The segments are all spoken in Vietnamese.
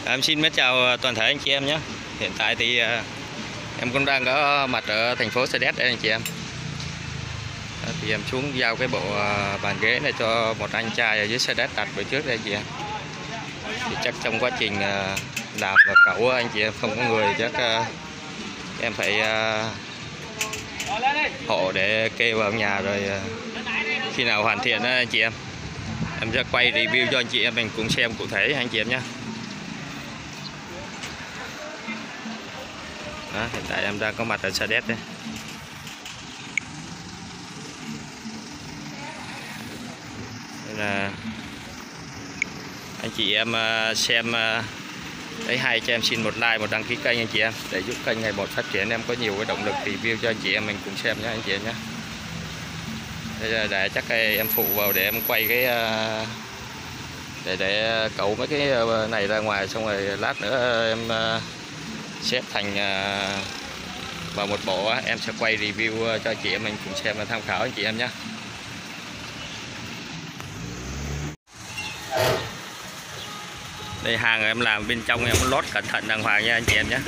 Em xin mến chào toàn thể anh chị em nhé. Hiện tại thì em cũng đang có mặt ở thành phố Sa Đéc đây anh chị em. Thì em xuống giao cái bộ bàn ghế này cho một anh trai ở dưới Sa Đéc đặt bữa trước đây anh chị em. Thì chắc trong quá trình làm và cẩu anh chị em không có người, chắc em phải hộ để kê vào nhà, rồi khi nào hoàn thiện đó anh chị em sẽ quay review cho anh chị em mình cùng xem cụ thể anh chị em nhé. Đó, hiện tại em đang có mặt ở Sa Đéc đây. Nên là anh chị em xem thấy hay cho em xin một like, một đăng ký kênh anh chị em, để giúp kênh ngày một phát triển, em có nhiều cái động lực review cho anh chị em mình cùng xem nhé anh chị em nhé. Đây là để chắc em phụ vào để em quay cái để cẩu mấy cái này ra ngoài, xong rồi lát nữa em xếp thành vào một bộ, em sẽ quay review cho chị em mình cùng xem và tham khảo anh chị em nhé. Đây hàng em làm bên trong em lót cẩn thận đàng hoàng nha anh chị em nhé.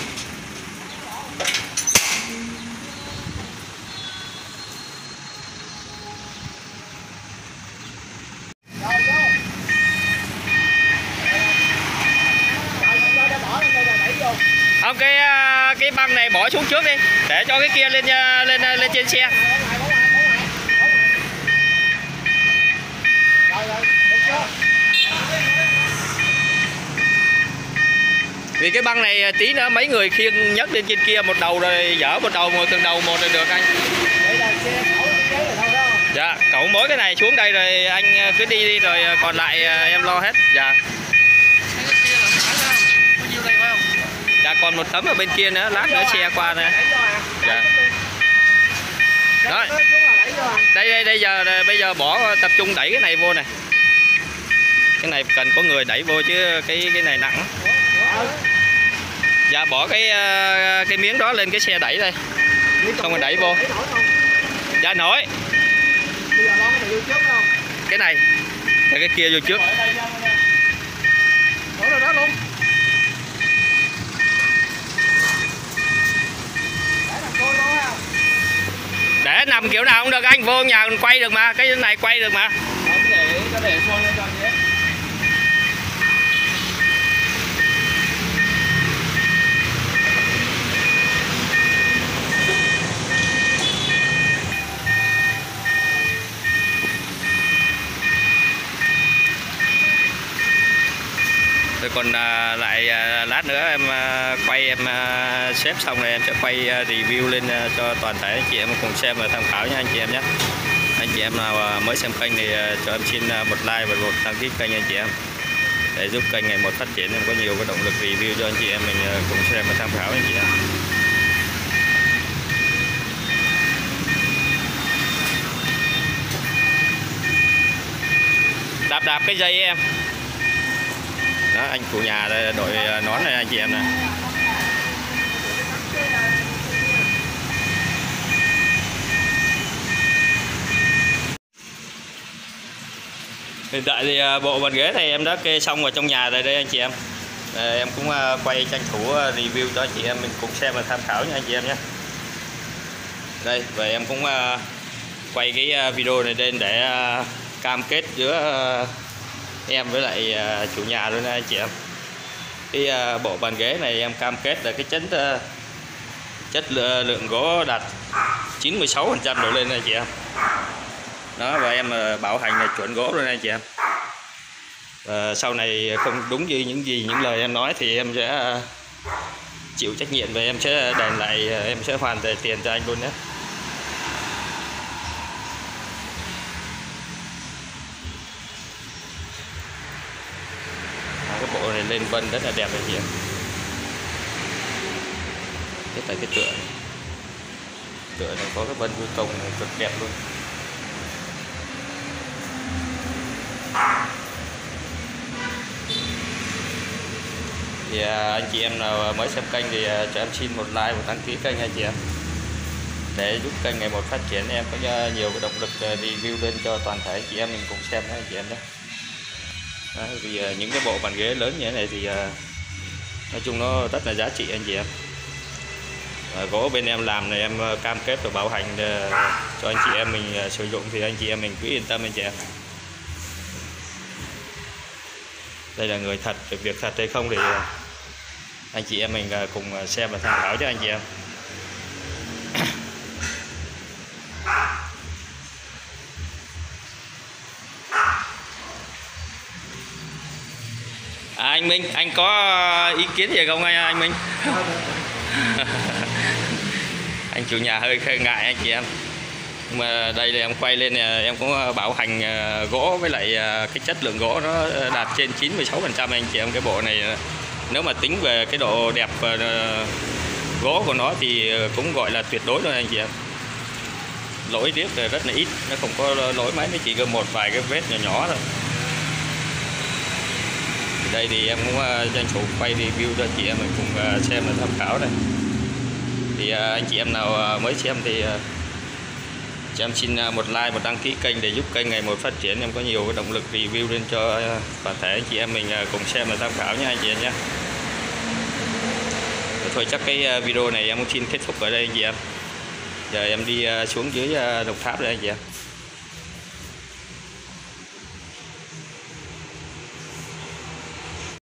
Không, cái băng này bỏ xuống trước đi để cho cái kia lên lên trên xe. Vì cái băng này tí nữa mấy người khiêng nhấc lên trên kia một đầu rồi dỡ một đầu, một từng đầu một là được anh. Dạ, cậu mỗi cái này xuống đây rồi anh cứ đi rồi còn lại em lo hết. Dạ. Dạ, còn một tấm ở bên kia nữa, lát nữa xe qua nè. Dạ. Đó. Đây giờ bây giờ bỏ tập trung đẩy cái này vô này. Cái này cần có người đẩy vô chứ cái này nặng. Dạ, bỏ cái miếng đó lên cái xe đẩy đây. Xong rồi đẩy vô. Dạ nổi. Cái này. Cái kia vô trước. Để nằm kiểu nào cũng được anh, vô nhà quay được mà, cái này quay được mà. Rồi còn lại lát nữa em quay, em xếp xong rồi em sẽ quay review lên cho toàn thể anh chị em cùng xem và tham khảo nha anh chị em nhé. Anh chị em nào mới xem kênh thì cho em xin một like và một đăng ký kênh anh chị em, để giúp kênh ngày một phát triển, em có nhiều cái động lực review cho anh chị em mình cùng xem và tham khảo anh chị em. Đạp cái dây em. Đó, anh chủ nhà đội nón này anh chị em này. Hiện tại thì bộ bàn ghế này em đã kê xong vào trong nhà rồi đây anh chị em. Em cũng quay tranh thủ review cho anh chị em mình cùng xem và tham khảo nha anh chị em nhé. Đây, và em cũng quay cái video này lên để cam kết giữa em với lại chủ nhà luôn anh chị em. Cái bộ bàn ghế này em cam kết là cái chất lượng gỗ đạt 96% đổ lên anh chị em. Đó, và em bảo hành là chuẩn gỗ luôn anh chị em. Sau này không đúng như những lời em nói thì em sẽ chịu trách nhiệm và em sẽ đền lại, em sẽ hoàn tiền cho anh luôn nhé. Cái bộ này lên vân rất là đẹp anh chị em. Cái tại cái tựa này có cái vân công cực đẹp luôn. Thì anh chị em nào mới xem kênh thì cho em xin một like, một đăng ký kênh anh chị em, để giúp kênh ngày một phát triển, em có nhiều cái động lực review lên cho toàn thể anh chị em mình cùng xem nhé anh chị em nhé. Đấy, vì những cái bộ bàn ghế lớn như thế này thì nói chung nó rất là giá trị anh chị em. Gỗ bên em làm này em cam kết và bảo hành cho anh chị em mình sử dụng, thì anh chị em mình cứ yên tâm anh chị em. Đây là người thật, việc thật hay không thì anh chị em mình cùng xem và tham khảo cho anh chị em. Anh Minh, anh có ý kiến gì không anh Minh? Anh chủ nhà hơi ngại anh chị em. Nhưng mà đây là em quay lên em cũng bảo hành gỗ với lại cái chất lượng gỗ nó đạt trên 96% anh chị em. Cái bộ này nếu mà tính về cái độ đẹp gỗ của nó thì cũng gọi là tuyệt đối thôi anh chị em. Lỗi tiếc là rất là ít, nó không có lỗi mấy, nó chỉ có một vài cái vết nhỏ nhỏ thôi. Đây thì em cũng tranh thủ quay review cho chị em mình cùng xem và tham khảo đây. Thì anh chị em nào mới xem thì chị em xin một like, một đăng ký kênh để giúp kênh ngày một phát triển, em có nhiều cái động lực review lên cho toàn thể anh chị em mình cùng xem và tham khảo nha anh chị em nhé. Thôi chắc cái video này em cũng xin kết thúc ở đây anh chị em. Giờ em đi xuống dưới Đồng Tháp đây anh chị em.